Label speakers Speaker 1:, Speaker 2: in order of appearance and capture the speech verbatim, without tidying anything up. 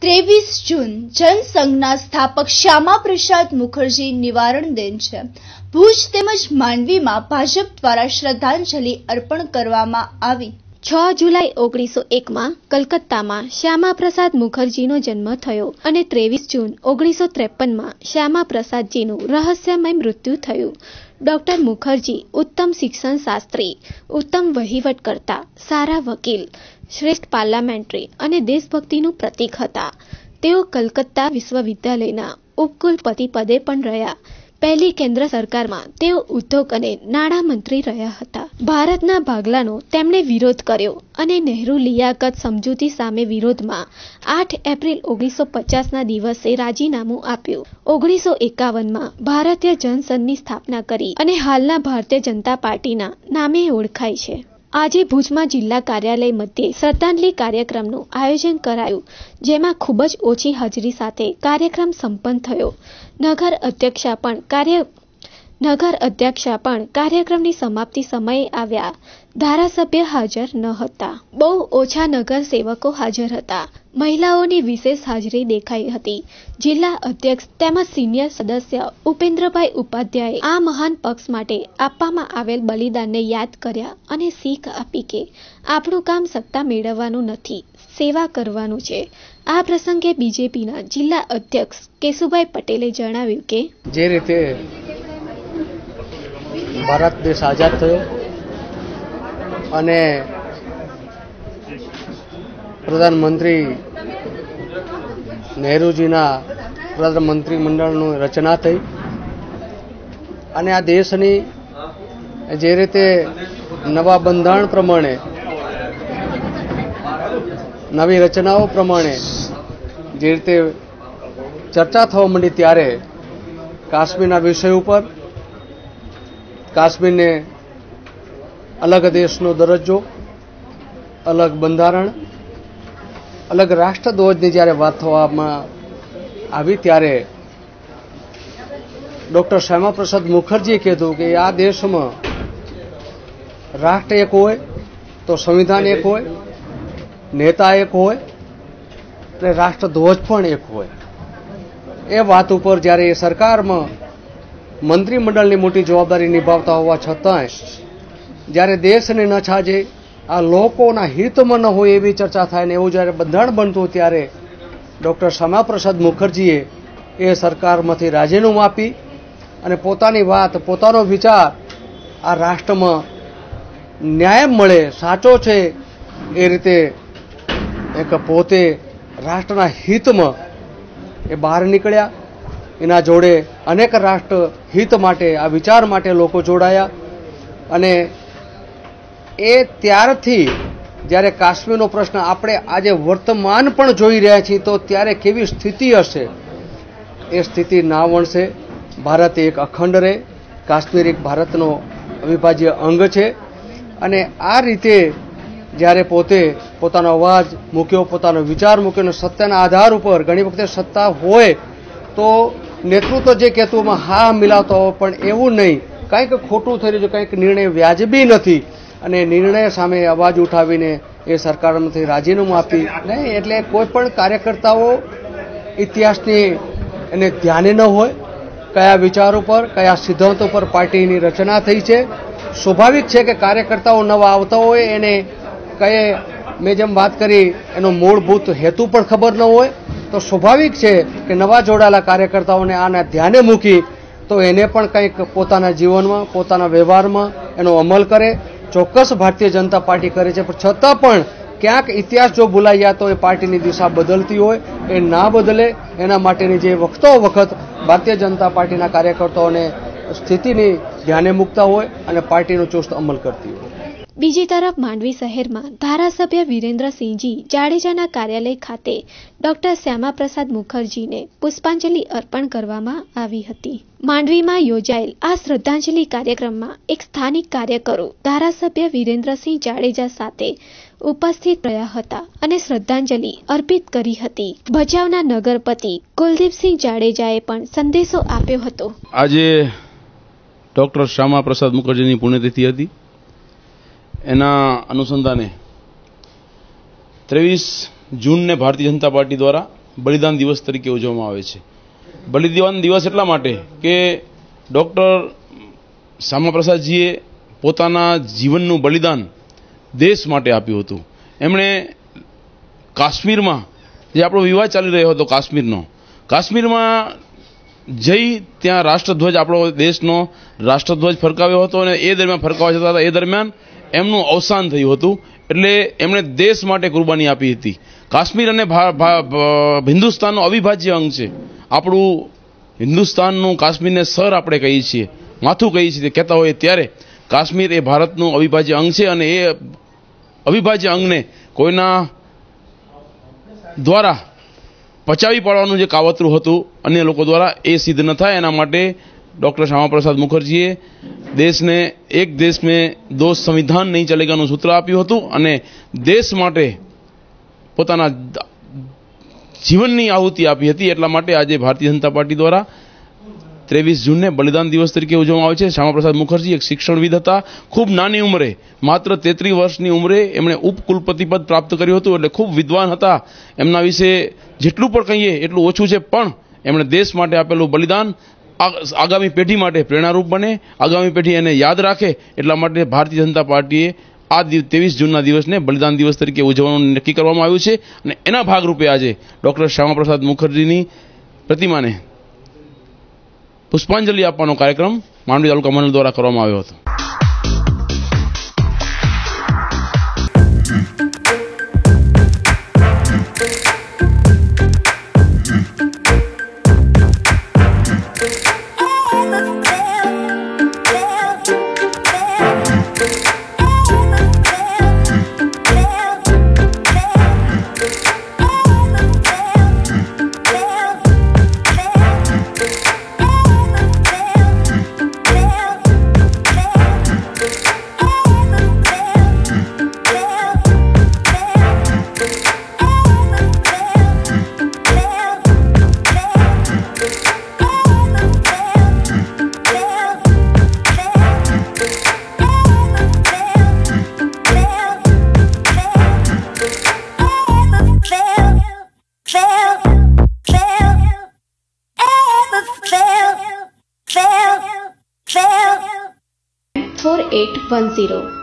Speaker 1: ત્રેવીસ જૂન જનસંઘના સ્થાપક શ્યામા પ્રસાદ મુખર્જી નિવારણ દિન છે। ભુજ તેમજ માંડવીમાં ભાજપ દ્વારા શ્રદ્ધાંજલિ અર્પણ કરવામાં આવી।
Speaker 2: છ જુલાઈ ઓગણીસો એક માં કલકત્તામાં શ્યામા પ્રસાદ મુખર્જીનો જન્મ થયો અને ત્રેવીસ જૂન ઓગણીસો ત્રેપન માં શ્યામા પ્રસાદજીનું રહસ્યમય મૃત્યુ થયું। ડોક્ટર મુખર્જી ઉત્તમ શિક્ષણ શાસ્ત્રી, ઉત્તમ વહીવટકર્તા, સારા વકીલ, શ્રેષ્ઠ પાર્લામેન્ટરી અને દેશભક્તિનું પ્રતીક હતા। તેઓ કલકત્તા વિશ્વવિદ્યાલયના ઉપકુલપતિ પદે પણ રહ્યા। પહેલી કેન્દ્ર સરકારમાં તેઓ ઉદ્યોગ અને નાણાં મંત્રી રહ્યા હતા। ભારતના ભાગલાનો તેમણે વિરોધ કર્યો અને નહેરુ લિયાકત સમજૂતી સામે વિરોધમાં આઠ એપ્રિલ ઓગણીસો પચાસના દિવસે રાજીનામું આપ્યું। ઓગણીસો એકાવનમાં ભારતીય જનસંઘની સ્થાપના કરી અને હાલના ભારતીય જનતા પાર્ટીના નામે ઓળખાય છે। આજે ભુજમાં જિલ્લા કાર્યાલય મધ્યે શ્રદ્ધાંજલિ કાર્યક્રમનું આયોજન કરાયું, જેમાં ખૂબ જ ઓછી હાજરી સાથે કાર્યક્રમ સંપન્ન થયો। નગર અધ્યક્ષા પણ કાર્ય નગર અધ્યક્ષા પણ કાર્યક્રમની સમાપ્તિ સમયે આવ્યા। ધારાસભ્ય હાજર ન હતા। બહુ ઓછા નગર સેવકો હાજર હતા। મહિલાઓની વિશેષ હાજરી દેખાઈ હતી। જિલ્લા અધ્યક્ષ તેમજ સિનિયર સદસ્ય ઉપેન્દ્રભાઈ ઉપાધ્યાયે આ મહાન પક્ષ માટે આપવામાં આવેલ બલિદાનને યાદ કર્યા અને શીખ આપી કે આપણું કામ સત્તા મેળવવાનું નથી, સેવા કરવાનું છે। આ પ્રસંગે બીજેપીના જિલ્લા અધ્યક્ષ કેશુભાઈ પટેલે જણાવ્યું કે
Speaker 3: જે રીતે ભારત દેશ આઝાદ થયો અને પ્રધાનમંત્રી નહેરુજીના પ્રધાનમંત્રી મંડળની રચના થઈ અને આ દેશની જે રીતે નવા બંધારણ પ્રમાણે, નવી રચનાઓ પ્રમાણે જે રીતે ચર્ચા થવા માંડી, ત્યારે કાશ્મીરના વિષય ઉપર, કાશ્મીરને અલગ દેશનો દરજ્જો, અલગ બંધારણ, અલગ રાષ્ટ્રધ્વજની જ્યારે વાત થવામાં આવી, ત્યારે ડોક્ટર શ્યામા પ્રસાદ મુખર્જીએ કીધું કે આ દેશમાં રાષ્ટ્ર એક હોય તો સંવિધાન એક હોય, નેતા એક હોય અને રાષ્ટ્રધ્વજ પણ એક હોય। એ વાત ઉપર જ્યારે એ સરકારમાં મંત્રીમંડળની મોટી જવાબદારી નિભાવતા હોવા છતાંય જ્યારે દેશને ન છાજે, આ લોકોના હિતમાં ન હોય એવી ચર્ચા થાય ને એવું જ્યારે બંધારણ બનતું, ત્યારે ડોક્ટર શ્યામા પ્રસાદ મુખર્જીએ એ સરકારમાંથી રાજીનામું આપી અને પોતાની વાત, પોતાનો વિચાર આ રાષ્ટ્રમાં ન્યાય મળે, સાચો છે એ રીતે એક પોતે રાષ્ટ્રના હિતમાં એ બહાર નીકળ્યા। એના જોડે અનેક રાષ્ટ્ર હિત માટે, આ વિચાર માટે લોકો જોડાયા અને એ ત્યારથી જ્યારે કાશ્મીરનો પ્રશ્ન આપણે આજે વર્તમાન પણ જોઈ રહ્યા છીએ, તો ત્યારે કેવી સ્થિતિ હશે એ સ્થિતિ ના વણશે। ભારત એક અખંડ રહે, કાશ્મીર એક ભારતનો અવિભાજ્ય અંગ છે અને આ રીતે જ્યારે પોતે પોતાનો અવાજ મૂક્યો, પોતાનો વિચાર મૂક્યો અને સત્તાના આધાર ઉપર, ઘણી વખતે સત્તા હોય તો નેતૃત્વ જે કહેતું એમાં હા મિલાવતો હોય, પણ એવું નહીં, કંઈક ખોટું થઈ રહ્યું છે, કંઈક નિર્ણય વ્યાજબી નથી અને નિર્ણય સામે અવાજ ઉઠાવીને એ સરકારમાંથી રાજીનામું આપી નહીં। એટલે કોઈ પણ કાર્યકર્તાઓ ઇતિહાસની એને ધ્યાને ન હોય, કયા વિચાર ઉપર, કયા સિદ્ધાંતો પર પાર્ટીની રચના થઈ છે। સ્વાભાવિક છે કે કાર્યકર્તાઓ નવા આવતા હોય, એને કયે મેં જેમ વાત કરી એનો મૂળભૂત હેતુ પણ ખબર ન હોય, તો સ્વાભાવિક છે કે નવા જોડાયેલા કાર્યકર્તાઓને આના ધ્યાને મૂકી તો એને પણ કંઈક પોતાના જીવનમાં, પોતાના વ્યવહારમાં એનો અમલ કરે। ચોક્કસ ભારતીય જનતા પાર્ટી કરે છે, પણ છતાં પણ ક્યાંક ઇતિહાસ જો ભૂલાઈ જાય તો એ પાર્ટીની દિશા બદલતી હોય, એ ના બદલે એના માટેની જે વખતો વખત ભારતીય જનતા પાર્ટીના કાર્યકર્તાઓને સ્થિતિની ધ્યાને મૂકતા હોય અને પાર્ટીનો ચુસ્ત અમલ કરતી હોય।
Speaker 2: બીજી તરફ માંડવી શહેરમાં ધારાસભ્ય વિરેન્દ્રસિંહજી જાડેજાના કાર્યાલય ખાતે ડોક્ટર શ્યામા પ્રસાદ મુખર્જીને પુષ્પાંજલિ અર્પણ કરવામાં આવી હતી। માંડવીમાં યોજાયેલ આ શ્રદ્ધાંજલિ કાર્યક્રમમાં એક સ્થાનિક કાર્યકરો ધારાસભ્ય વિરેન્દ્રસિંહ જાડેજા સાથે ઉપસ્થિત રહ્યા હતા અને શ્રદ્ધાંજલિ અર્પિત કરી હતી। ભચાઉના નગરપતિ કુલદીપસિંહ જાડેજાએ પણ સંદેશો આપ્યો હતો।
Speaker 4: આજે ડોક્ટર શ્યામા પ્રસાદ મુખર્જીની પુણ્યતિથિ હતી। એના અનુસંધાને ત્રેવીસ જૂનને ભારતીય જનતા પાર્ટી દ્વારા બલિદાન દિવસ તરીકે ઉજવવામાં આવે છે. બલિદાન દિવસ એટલા માટે કે ડૉક્ટર શ્યામાપ્રસાદજીએ પોતાના જીવનનું બલિદાન દેશ માટે આપ્યું હતું. એમણે કાશ્મીરમાં જે આપણો વિવાદ ચાલી રહ્યો હતો કાશ્મીરનો, કાશ્મીરમાં જઈ ત્યાં રાષ્ટ્રધ્વજ આપણો દેશનો રાષ્ટ્રધ્વજ ફરકાવ્યો હતો અને એ દરમિયાન ફરકાવવા જતા હતા એ દરમિયાન એમનું અવસાન થયું હતું. એટલે એમણે દેશ માટે કુરબાની આપી હતી. કાશ્મીર અને હિન્દુસ્તાનનું અવિભાજ્ય અંગ છે. આપણું હિન્દુસ્તાનનું કાશ્મીરને સર આપણે કહીએ છીએ, માથું કહીએ છીએ કહેતા હોઈએ, ત્યારે કાશ્મીર એ ભારતનું અવિભાજ્ય અંગ છે અને એ અવિભાજ્ય અંગને કોઈના દ્વારા પચાવી પાડવાનું જે કાવતરું હતું અન્ય લોકો દ્વારા, એ સિદ્ધ ન થાય એના માટે ડૉક્ટર શ્યામાપ્રસાદ મુખર્જીએ દેશને એક દેશ મેં દો સંવિધાન નહીં ચલેગાનું સૂત્ર આપ્યું હતું અને દેશ માટે પોતાના જીવનની આહુતિ આપી હતી. એટલા માટે આજે ભારતીય જનતા પાર્ટી દ્વારા ત્રેવીસ જૂનને બલિદાન દિવસ તરીકે ઉજવવામાં આવે છે. શ્યામાપ્રસાદ મુખર્જી એક શિક્ષણવિદ હતા. ખૂબ નાની ઉંમરે, માત્ર તેત્રીસ વર્ષની ઉંમરે એમણે ઉપકુલપતિ પદ પ્રાપ્ત કર્યું હતું. એટલે ખૂબ વિદ્વાન હતા. એમના વિશે જેટલું પણ કહીએ એટલું ઓછું છે. પણ એમણે દેશ માટે આપેલું બલિદાન આગામી પેઢી માટે પ્રેરણારૂપ બને, આગામી પેઢી એને યાદ રાખે, એટલા માટે ભારતીય જનતા પાર્ટીએ આ ત્રેવીસ જૂનના દિવસને બલિદાન દિવસ તરીકે ઉજવવાનું નક્કી કરવામાં આવ્યું છે. અને એના ભાગરૂપે આજે ડૉક્ટર શ્યામાપ્રસાદ મુખર્જીની પ્રતિમાને પુષ્પાંજલિ આપવાનો કાર્યક્રમ માંડવી તાલુકા મંડળ દ્વારા કરવામાં આવ્યો હતો.
Speaker 2: four eight one zero